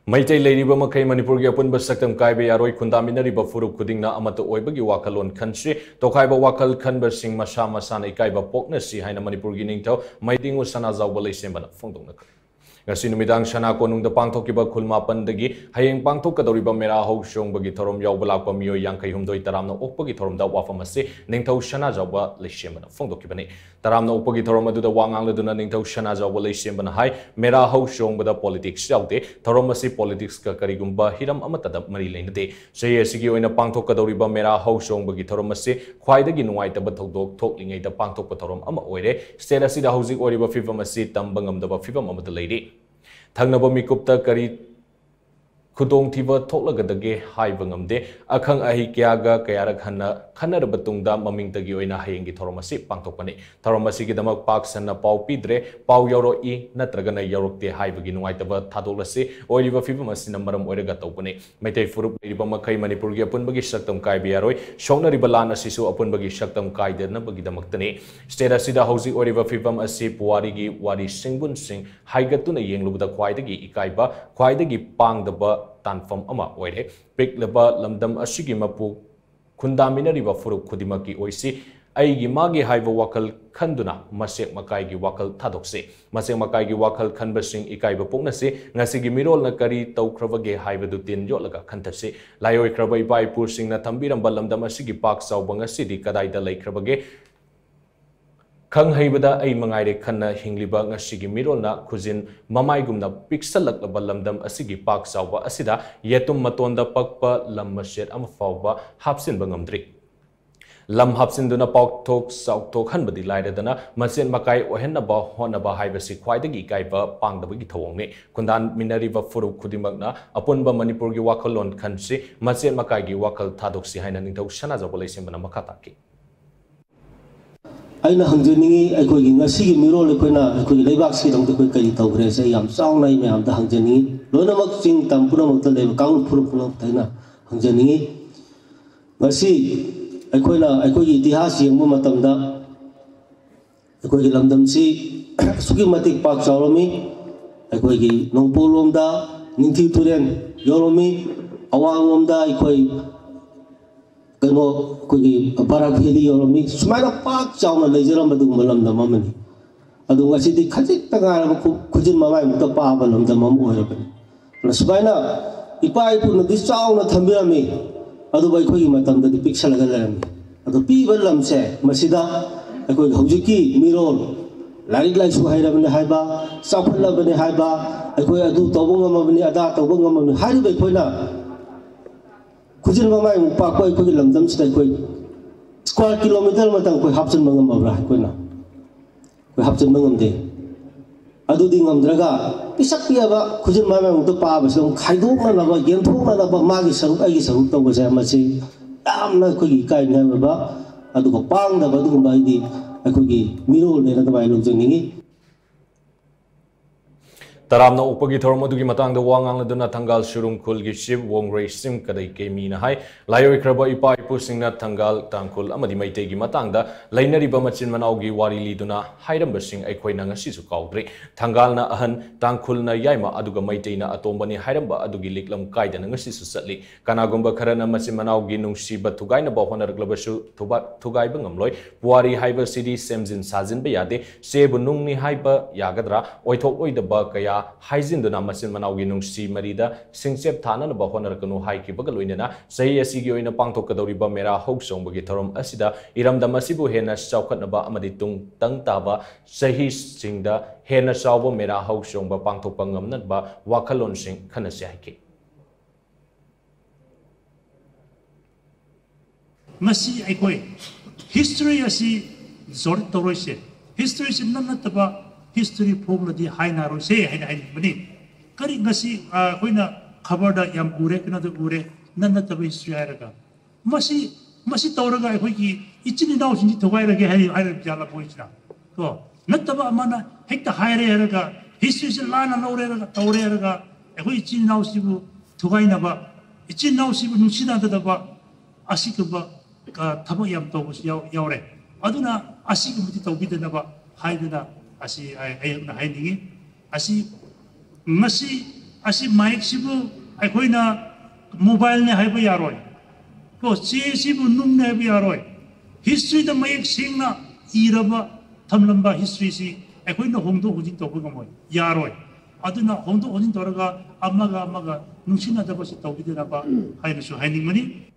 Meitei leiriba makhei Manipur ki apunba shaktam kairoi yaroi khundaminnariba phurup khuding na amatta oibagi wakhal khanshi tokhaiba wakhal khanba sing masa masana ikaiba pokna si haina Manipur ki ningthou Meidingoo Sanajaoba Leishemba na phongdorakli ngasi numidang shana konungda pangthokiba khulmapandagi hayeng pangthokadoriba mera haushongbagi thorom yawba lakpa miyoi yankai humdoi taramna okpagi thoromda wafam ase ningthou Sanajaoba Leishemba na phongdokibani taramna okpagi thorom aduda wangangladuna ningthou Sanajaoba Leishemba na hai mera haushongbada politics yaude thorom ase politics ka karigumba hiram amatada mari leinade sei asigi oina pangthokadoriba mera haushongbagi thorom ase khwaidagi nuaitaba thodok thoklingaida pangthokpa thorom ama oire state asida housing oriba fifam ase tamba ngamdaba fifam amada leiri Thangnaba mikupta kari khudong thiba thoklagadage haiba ngamde akhang ahi kyaga kayarak khanaraba tungda mamingtagi oina hayengi thoromasi pangthokpani thoromasi gidamak paksanna pau pidre pau yoro I natragana yorokte haibagi nuaitaba thadolase oiriba fibam asina maram oiraga tawpani Meitei phurup leiriba makhei Manipur gi apunbagi shaktam kaiba yaroi shongnariba lan asisu apunbagi shaktam kaidana bagidamaktani state asida housing oiriba fibam asi puwari gi wari singbun sing haigatuna yenglubda khwaidagi ikaiba khwaidagi pangdaba tanfam ama oire piklaba lamdam asigi mapu khundaminnariba phurup khudimaki oisi aigi magi haiba wakhal khanduna masek makai gi wakhal thadokse masek makai gi wakhal khanbasing ikaiba poknase ngasigi mirol na kari tawkhrabage haiba du tin yolaga khanthase layoi khrabai bai pursing na thambiramba lamdam asigi pak sauba ngasidi kadaida laikhrabage Khang haibada ay mangaire khanna hingliba ngasigi mirolna khujin mamaigumna pixalaklaba lamdam asigi pak sauba asida yetum matonda pakpa lammaset ama fawba hapsin bangamdri lam hapsin duna pakthok sauthok hanbadi lairadana masen makai ohenaba honaba haibasi khwaidagi kaiba pangdabagi thawongne khundaminnariba phurup khudimakna apunba Manipur gi wakhalon khansi masen makai gi wakhal thadoksi haina ningthou Sanajaoba Leishemba makataki Aina hangjeningi akhoi ngasi mirol akhoi leibak si dong akhoi kari tawre se yam sawnai me amda hangjeningi lonamak sing tampura makta le kaung phurup thaina hangjeningi ngasi akhoi itihas yengbu matamda akhoi lamdam si sugi matik pak chawlomi akhoi nongpolomda ningthou turen yolomi awangomda akhoi kano koi barak heli yolomi sumaina pak chawna leijaram badu malam namamani adu ngasi di khajik tanga khujin mamai mutta pa balam damam oirabe na sumaina ipai pu nadi chawna thambirami adu bai khoi matam da pixalaga lerami adu pi balam se masida akoi hojiki mirol larik lai su hairabani haiba safalabani haiba akoi adu tobungamabani ada tobungamabani hairu bai khoina Kujin mamai mupa koi koi lamdam sidai koi square kilometer matang koi hapsen mangam abra koi na koi hapsen mangam de adu di ngamdraga pisak pia ba kujin mamai muto pa ba song khaidok na ba genthok na ba magi saruk agi saruk to ba sa masi amna koi kai na ba adu ko pang da ba du ba di koi gi mirol ne na ba lo jengni Taramna upagi thormodugi matangda wangangladuna thangal shurum khulgi shib wongrei sim kadai kemi na hai layoi khraba ipa ipu singna thangal tangkhul amadi Meitei gi matangda lainariba machin manaugi wari liduna hairamba sing aikhoina ngasi su kaudre thangalna ahan tangkhulna yaima aduga Meitei na atombani hairamba adugi liklam kaidana ngasi su satli kanagumba kharana machin manaugi nungsiba thugaina ba honarglabasu thugaiba ngamloi puari haiba sidi semjin sajin ba yade sebu nungni haiba yagadra oithok oidaba kaya Haizinduna masin manaugi nungsi marida singchep thana na bahonarkanu haiki bagaloinena sahi asigi oina pangthokadoriba mera hoksongbagi thorom asida iramda masibu hena chaukhatnaba amadi tung tang taba sahi singda hena chawba mera hoksongba pangthokpa ngamnaba wakhalon sing khanase haiki masi aikoi history asi zor toroise history sin nanataba history problem di haina ro se haina bani kari ngasi koina khabar da yam ure kana da ure nanna ta history araga masi tawraga ai ki ichini naw sin thawai rage hai jala poichna to nataba amana hekta haire araga history sin lana lore araga tawre araga ai ichini naw sibu thawai na ba ichini naw sibu nusina da ba asikba ka thaba yam to yaure aduna asikba tawbidana ba haidana asi ayam na haini asi masi असी mic सिबु अखोइना mobile ने हाइबा यारोय को चे सिबु नुम ने हाइबा यारोय हिस्ट्री द माइक सिंगना इरबा थमलंबा हिस्ट्री सी अखोइना होंदो होजिन तोबो गमोय यारोय अदुना होंदो होजिन तोरगा अमगा नुसिना दबसि तौबिदनाबा हाइनसु हाइनिंगमनि